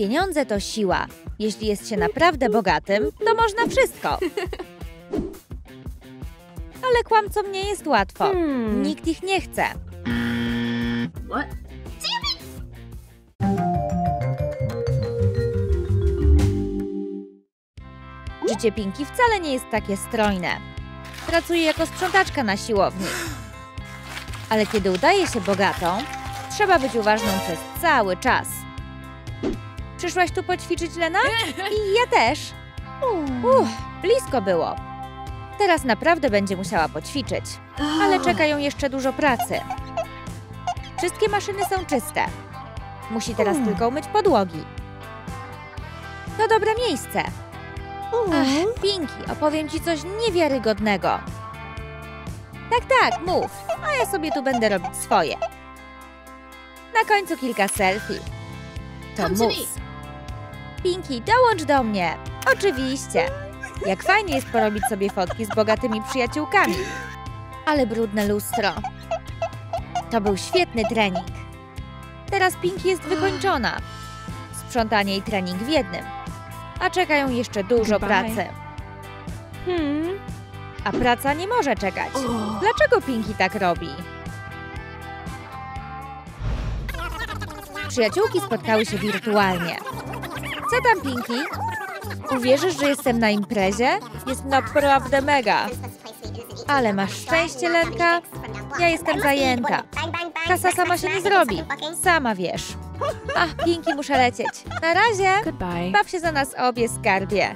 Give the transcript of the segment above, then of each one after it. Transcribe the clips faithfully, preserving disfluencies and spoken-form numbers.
Pieniądze to siła. Jeśli jest się naprawdę bogatym, to można wszystko. Ale kłamcom nie jest łatwo. Hmm. Nikt ich nie chce. What? Życie Pinki wcale nie jest takie strojne. Pracuje jako sprzątaczka na siłowni. Ale kiedy udaje się bogatą, trzeba być uważną przez cały czas. Przyszłaś tu poćwiczyć, Lena? I ja też. Uff, blisko było. Teraz naprawdę będzie musiała poćwiczyć. Ale czeka ją jeszcze dużo pracy. Wszystkie maszyny są czyste. Musi teraz tylko umyć podłogi. To dobre miejsce. Ach, Pinki, opowiem ci coś niewiarygodnego. Tak, tak, mów, a ja sobie tu będę robić swoje. Na końcu kilka selfie. To Come to mus. Pinki, dołącz do mnie. Oczywiście. Jak fajnie jest porobić sobie fotki z bogatymi przyjaciółkami. Ale brudne lustro. To był świetny trening. Teraz Pinki jest wykończona. Sprzątanie i trening w jednym. A czeka ją jeszcze dużo Goodbye. pracy. Hmm. A praca nie może czekać. Oh. Dlaczego Pinki tak robi? Przyjaciółki spotkały się wirtualnie. Co tam, Pinki? Uwierzysz, że jestem na imprezie? Jest naprawdę mega. Ale masz szczęście, Lenka. Ja jestem zajęta. Kasa sama się nie zrobi. Sama wiesz. Ach, Pinki, muszę lecieć. Na razie. Goodbye. Baw się za nas obie, skarbie.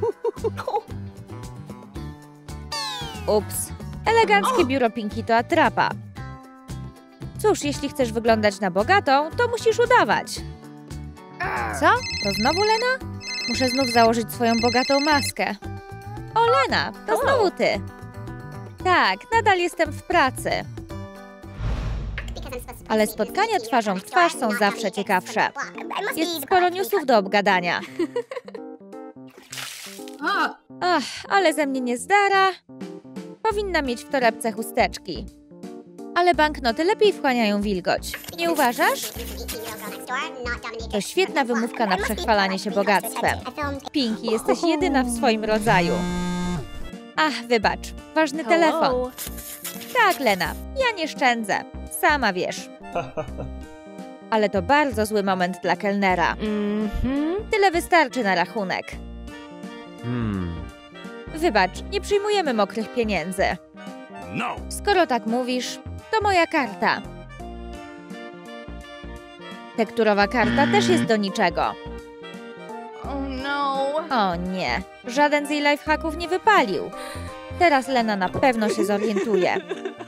Ups. Eleganckie biuro Pinki to atrapa. Cóż, jeśli chcesz wyglądać na bogatą, to musisz udawać. Co? To znowu Lena? Muszę znów założyć swoją bogatą maskę. O, Lena, to znowu ty. Tak, nadal jestem w pracy. Ale spotkania twarzą w twarz są zawsze ciekawsze. Jest sporo newsów do obgadania. Oh. Ach, ale ze mnie nie zdara. Powinna mieć w torebce chusteczki. Ale banknoty lepiej wchłaniają wilgoć. Nie uważasz? To świetna wymówka na przechwalanie się bogactwem. Pinki, jesteś jedyna w swoim rodzaju. Ach, wybacz. Ważny telefon. Hello. Tak, Lena. Ja nie szczędzę. Sama wiesz. Ale to bardzo zły moment dla kelnera. Mhm. Tyle wystarczy na rachunek. Hmm. Wybacz, nie przyjmujemy mokrych pieniędzy. No. Skoro tak mówisz, to moja karta. Tekturowa karta też jest do niczego. Oh no. O nie, żaden z jej lifehacków nie wypalił. Teraz Lena na pewno się zorientuje.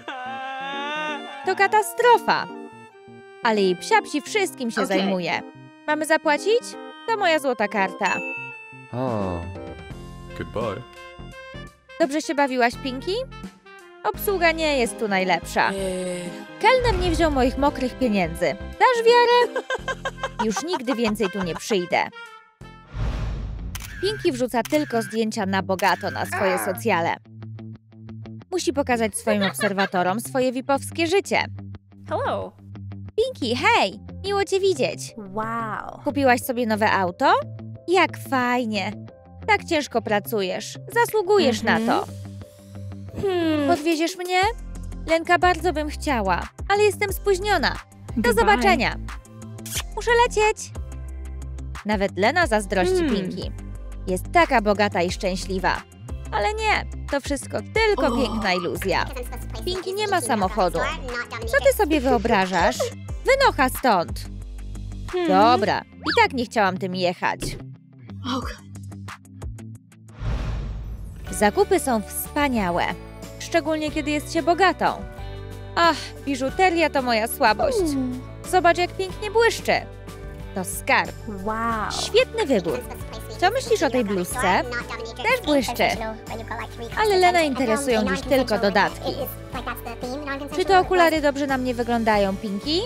To katastrofa. Ale jej psiapsi wszystkim się Okej. zajmuje. Mamy zapłacić? To moja złota karta. Oh. Goodbye. Dobrze się bawiłaś, Pinki? Obsługa nie jest tu najlepsza. Eee. Kelner nie wziął moich mokrych pieniędzy. Dasz wiarę? Już nigdy więcej tu nie przyjdę. Pinki wrzuca tylko zdjęcia na bogato na swoje socjale. Musi pokazać swoim obserwatorom swoje vipowskie życie. Hello. Pinki, hej! Miło cię widzieć. Wow. Kupiłaś sobie nowe auto? Jak fajnie. Tak ciężko pracujesz. Zasługujesz Mhm. na to. Hmm. Podwieziesz mnie? Lenka, bardzo bym chciała, ale jestem spóźniona. Do Goodbye. zobaczenia. Muszę lecieć. Nawet Lena zazdrości Hmm. Pinki. Jest taka bogata i szczęśliwa. Ale nie, to wszystko tylko O. piękna iluzja. Pinki nie ma samochodu. Co ty sobie wyobrażasz? Wynocha stąd. Hmm. Dobra, i tak nie chciałam tym jechać. Okay. Zakupy są wspaniałe. Szczególnie kiedy jest się bogatą. Ach, biżuteria to moja słabość. Zobacz, jak pięknie błyszczy. To skarb. Wow. Świetny wybór. Co myślisz o tej bluzce? Też błyszczy. Ale Lena interesują dziś tylko dodatki. Czy te okulary dobrze na mnie wyglądają, Pinki?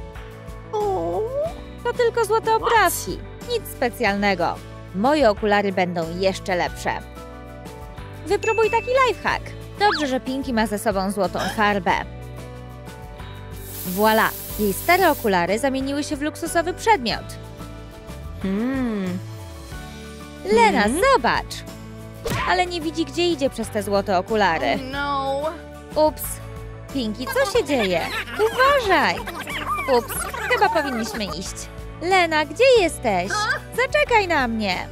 To tylko złote oprawki. Nic specjalnego. Moje okulary będą jeszcze lepsze. Wypróbuj taki lifehack. Dobrze, że Pinki ma ze sobą złotą farbę. Voilà! Jej stare okulary zamieniły się w luksusowy przedmiot. Hmm. Lena, Mhm. zobacz! Ale nie widzi, gdzie idzie przez te złote okulary. No. Ups. Pinki, co się dzieje? Uważaj! Ups, chyba powinniśmy iść. Lena, gdzie jesteś? Zaczekaj na mnie!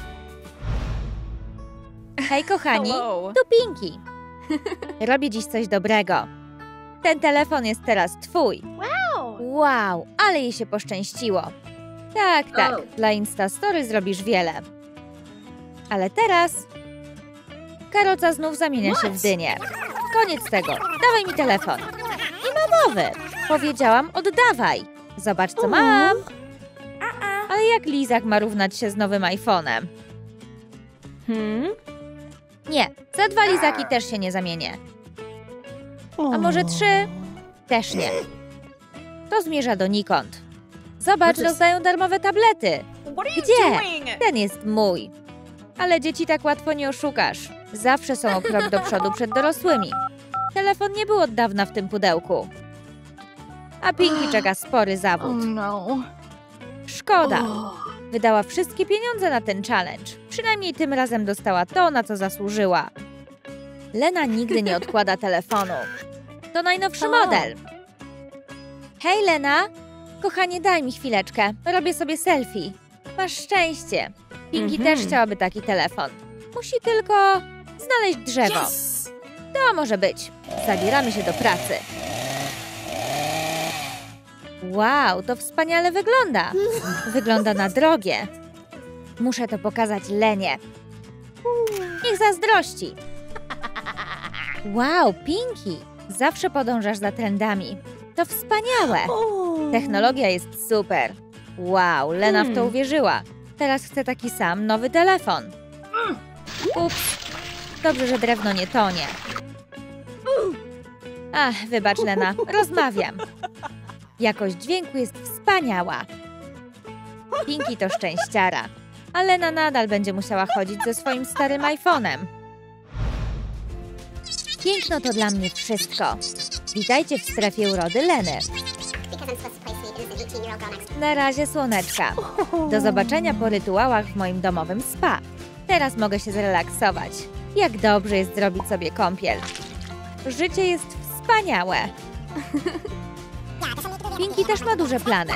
Hej, kochani, Hello. tu Pinki. Robię dziś coś dobrego. Ten telefon jest teraz twój. Wow, ale jej się poszczęściło. Tak, tak, O. dla Instastory zrobisz wiele. Ale teraz... Karoca znów zamienia się w dynię. Koniec tego, dawaj mi telefon. Nie ma mowy. Powiedziałam, oddawaj. Zobacz, co mam. Ale jak lizak ma równać się z nowym iPhone'em? Hmm? Nie, za dwa lizaki też się nie zamienię. A może trzy? Też nie. To zmierza donikąd. Zobacz, rozdają darmowe tablety. Gdzie? Ten jest mój. Ale dzieci tak łatwo nie oszukasz. Zawsze są o krok do przodu przed dorosłymi. Telefon nie był od dawna w tym pudełku. A Pinki czeka spory Oh zawód. no. Szkoda. Wydała wszystkie pieniądze na ten challenge. Przynajmniej tym razem dostała to, na co zasłużyła. Lena nigdy nie odkłada telefonu. To najnowszy O. model. Hej, Lena. Kochanie, daj mi chwileczkę. Robię sobie selfie. Masz szczęście. Pinki Mhm. też chciałaby taki telefon. Musi tylko znaleźć drzewo. To może być. Zabieramy się do pracy. Wow, to wspaniale wygląda. Wygląda na drogie. Muszę to pokazać Lenie. Niech zazdrości. Wow, Pinki. Zawsze podążasz za trendami. To wspaniałe. Technologia jest super. Wow, Lena w to Hmm. uwierzyła. Teraz chce taki sam nowy telefon. Ups. Dobrze, że drewno nie tonie. Ach, wybacz, Lena. Rozmawiam. Jakość dźwięku jest wspaniała. Pinki to szczęściara. A Lena nadal będzie musiała chodzić ze swoim starym iPhone'em. Piękno to dla mnie wszystko. Witajcie w strefie urody Leny. Na razie, słoneczka. Do zobaczenia po rytuałach w moim domowym spa. Teraz mogę się zrelaksować. Jak dobrze jest zrobić sobie kąpiel. Życie jest wspaniałe. Pinki też ma duże plany.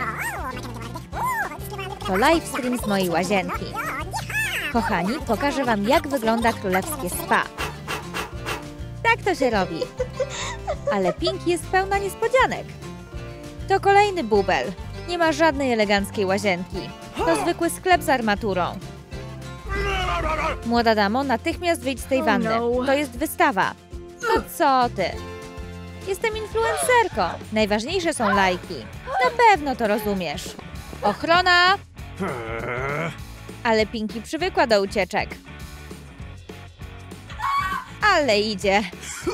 To live stream z mojej łazienki. Kochani, pokażę wam, jak wygląda królewskie spa. Tak to się robi. Ale Pinki jest pełna niespodzianek. To kolejny bubel. Nie ma żadnej eleganckiej łazienki. To zwykły sklep z armaturą. Młoda damo, natychmiast wyjdź z tej Oh wanny. no. To jest wystawa. No co ty? Jestem influencerką. Najważniejsze są lajki. Na pewno to rozumiesz. Ochrona! Ale Pinki przywykła do ucieczek. Ale idzie.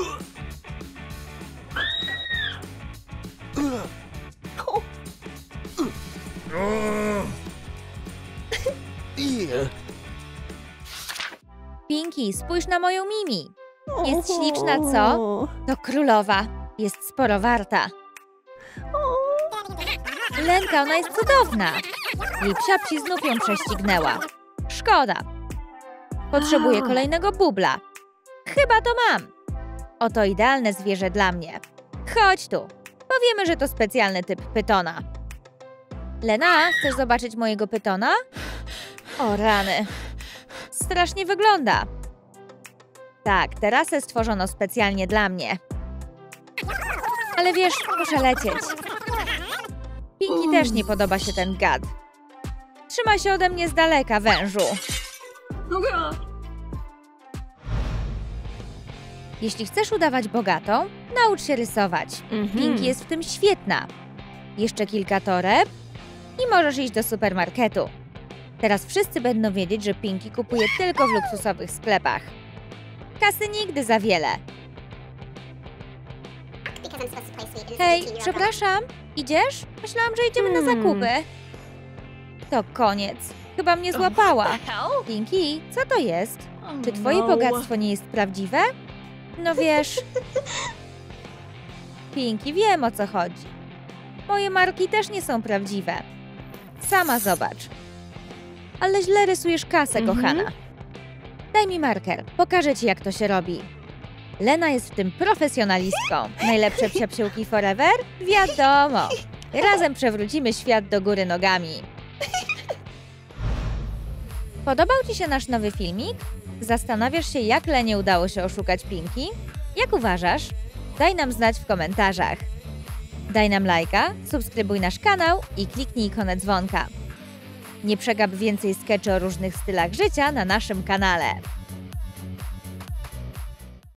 Pinki, spójrz na moją Mimi. Jest śliczna, co? To królowa. Jest sporo warta. Lenka, ona jest cudowna. Jej psiapsi znów ją prześcignęła. Szkoda. Potrzebuję kolejnego bubla. Chyba to mam. Oto idealne zwierzę dla mnie. Chodź tu. Powiemy, że to specjalny typ pytona. Lena, chcesz zobaczyć mojego pytona? O rany. Strasznie wygląda. Tak, tę rasę stworzono specjalnie dla mnie. Ale wiesz, muszę lecieć. Pinki też nie podoba się ten gad. Trzyma się ode mnie z daleka, wężu. Jeśli chcesz udawać bogatą, naucz się rysować. Pinki jest w tym świetna. Jeszcze kilka toreb i możesz iść do supermarketu. Teraz wszyscy będą wiedzieć, że Pinki kupuje tylko w luksusowych sklepach. Kasy nigdy za wiele. Hej, przepraszam, idziesz? Myślałam, że idziemy na Hmm. zakupy. To koniec. Chyba mnie złapała. Pinki, co to jest? Czy twoje no. bogactwo nie jest prawdziwe? No wiesz... Pinki, wiem, o co chodzi. Moje marki też nie są prawdziwe. Sama zobacz. Ale źle rysujesz kasę, Mhm. kochana. Daj mi marker, pokażę ci, jak to się robi. Lena jest w tym profesjonalistką. Najlepsze psiapsiłki forever? Wiadomo. Razem przewrócimy świat do góry nogami. Podobał ci się nasz nowy filmik? Zastanawiasz się, jak Lenie udało się oszukać Pinki? Jak uważasz? Daj nam znać w komentarzach. Daj nam lajka, subskrybuj nasz kanał i kliknij ikonę dzwonka. Nie przegap więcej skeczy o różnych stylach życia na naszym kanale.